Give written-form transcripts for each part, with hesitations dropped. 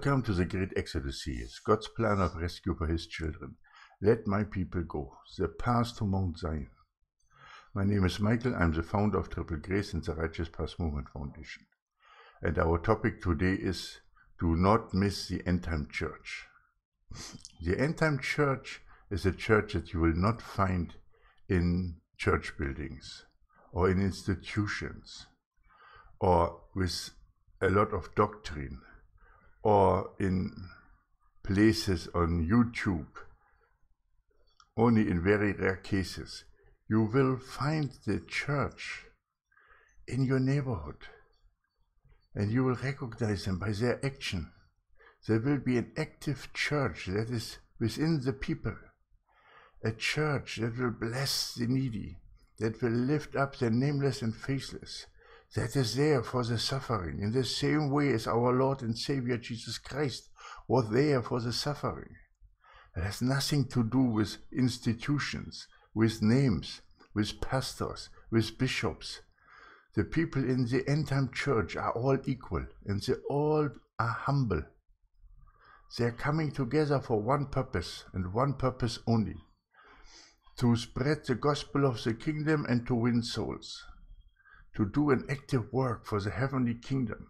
Welcome to the Great Exodus series, God's plan of rescue for His children. Let my people go, the path to Mount Zion. My name is Michael, I'm the founder of Triple Grace and the Righteous Path Movement Foundation. And our topic today is, do not miss the end-time church. The end-time church is a church that you will not find in church buildings or in institutions or with a lot of doctrine or in places on YouTube, only in very rare cases. You will find the church in your neighborhood, and you will recognize them by their action. There will be an active church that is within the people, a church that will bless the needy, that will lift up the nameless and faceless, that is there for the suffering, in the same way as our Lord and Savior Jesus Christ was there for the suffering. It has nothing to do with institutions, with names, with pastors, with bishops. The people in the end-time church are all equal, and they all are humble. They are coming together for one purpose, and one purpose only: to spread the gospel of the kingdom and to win souls, to do an active work for the heavenly kingdom.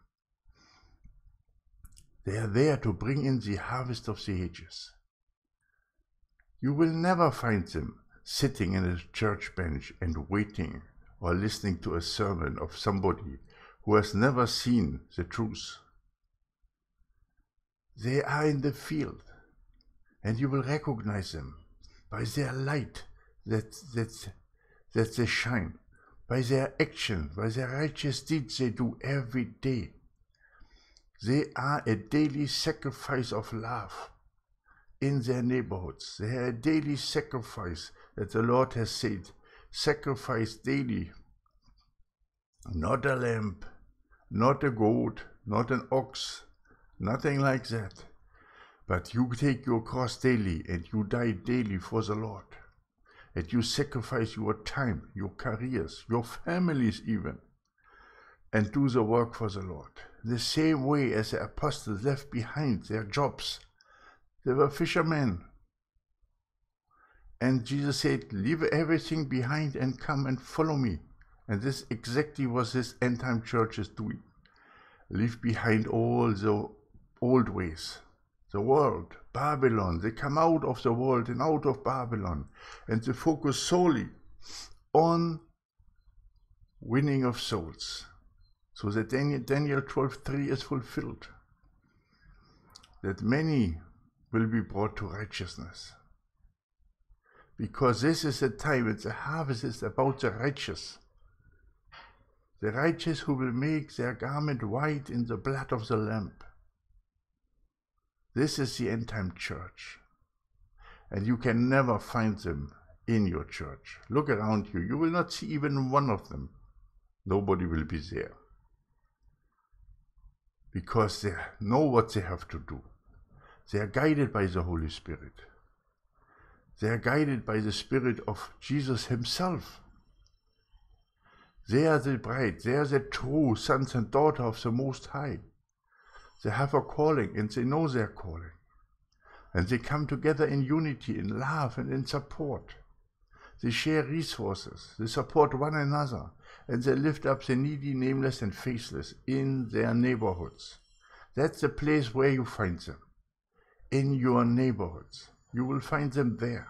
They are there to bring in the harvest of the ages. You will never find them sitting in a church bench and waiting or listening to a sermon of somebody who has never seen the truth. They are in the field, and you will recognize them by their light that they shine, by their action, by their righteous deeds they do every day. They are a daily sacrifice of love in their neighborhoods. They are a daily sacrifice that the Lord has said, sacrifice daily. Not a lamb, not a goat, not an ox, nothing like that. But you take your cross daily and you die daily for the Lord. And you sacrifice your time, your careers, your families even, and do the work for the Lord. The same way as the apostles left behind their jobs. They were fishermen. And Jesus said, leave everything behind and come and follow me. And this exactly what this end-time church is doing. Leave behind all the old ways. The world, Babylon, they come out of the world and out of Babylon, and they focus solely on winning of souls, so that Daniel 12:3 is fulfilled, that many will be brought to righteousness. Because this is the time, and the harvest is about the righteous who will make their garment white in the blood of the Lamb. This is the end-time church, and you can never find them in your church. Look around you, you will not see even one of them. Nobody will be there, because they know what they have to do. They are guided by the Holy Spirit. They are guided by the Spirit of Jesus Himself. They are the bride, they are the true sons and daughters of the Most High. They have a calling, and they know their calling. And they come together in unity, in love, and in support. They share resources, they support one another, and they lift up the needy, nameless, and faceless in their neighborhoods. That's the place where you find them. In your neighborhoods. You will find them there.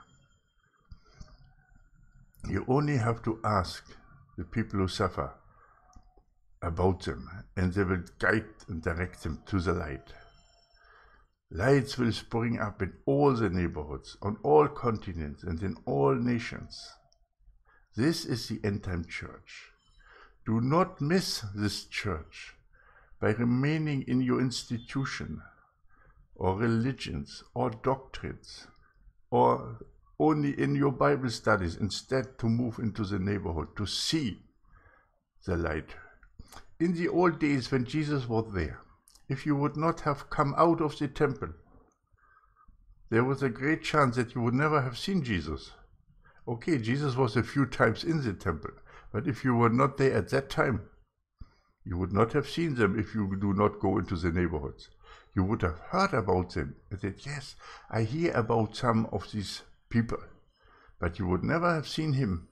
You only have to ask the people who suffer about them, and they will guide and direct them to the light. Lights will spring up in all the neighborhoods, on all continents, and in all nations. This is the end-time church. Do not miss this church by remaining in your institution, or religions, or doctrines, or only in your Bible studies, instead to move into the neighborhood, to see the light. In the old days when Jesus was there, if you would not have come out of the temple, there was a great chance that you would never have seen Jesus. Okay, Jesus was a few times in the temple, but if you were not there at that time, you would not have seen them if you do not go into the neighborhoods. You would have heard about them and said, yes, I hear about some of these people, but you would never have seen him.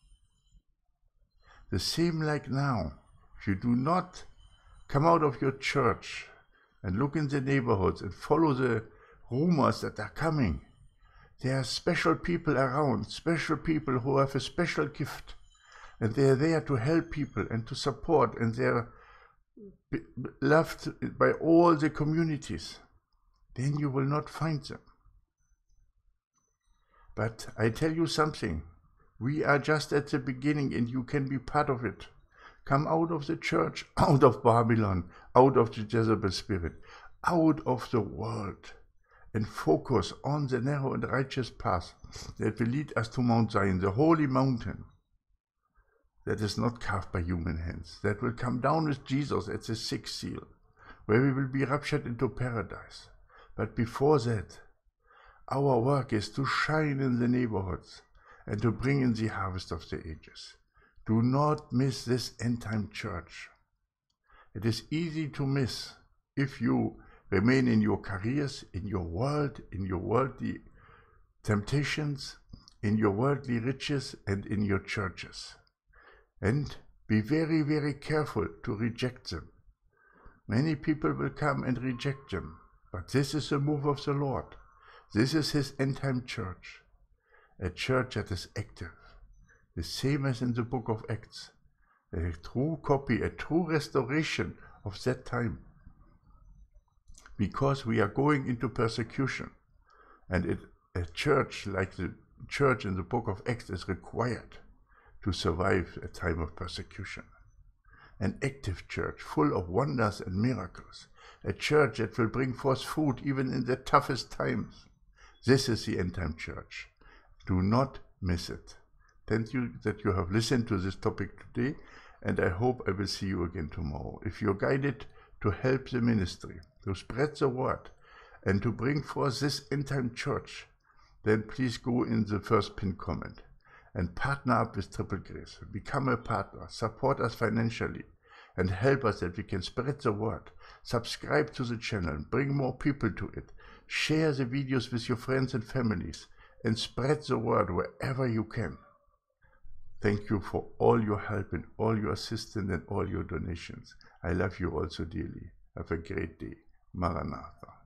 The same like now. If you do not come out of your church and look in the neighborhoods and follow the rumors that are coming, there are special people around, special people who have a special gift, and they are there to help people and to support, and they are loved by all the communities. Then you will not find them. But I tell you something, we are just at the beginning and you can be part of it. Come out of the church, out of Babylon, out of the Jezebel spirit, out of the world, and focus on the narrow and righteous path that will lead us to Mount Zion, the holy mountain that is not carved by human hands, that will come down with Jesus at the sixth seal, where we will be raptured into paradise. But before that, our work is to shine in the neighborhoods and to bring in the harvest of the ages. Do not miss this end-time church. It is easy to miss if you remain in your careers, in your world, in your worldly temptations, in your worldly riches, and in your churches. And be very, very careful to reject them. Many people will come and reject them, but this is the move of the Lord. This is his end-time church, a church that is active, the same as in the book of Acts, a true copy, a true restoration of that time. Because we are going into persecution, and a church like the church in the book of Acts is required to survive a time of persecution. An active church full of wonders and miracles, a church that will bring forth fruit even in the toughest times. This is the end-time church. Do not miss it. Thank you that you have listened to this topic today, and I hope I will see you again tomorrow. If you're guided to help the ministry, to spread the word, and to bring forth this end-time church, then please go in the first pinned comment and partner up with Triple Grace. Become a partner, support us financially, and help us that we can spread the word. Subscribe to the channel, bring more people to it. Share the videos with your friends and families, and spread the word wherever you can. Thank you for all your help and all your assistance and all your donations. I love you all so dearly. Have a great day. Maranatha.